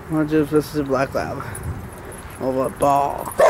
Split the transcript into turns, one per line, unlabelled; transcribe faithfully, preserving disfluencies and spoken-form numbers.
What if this is a black lab? Over a ball.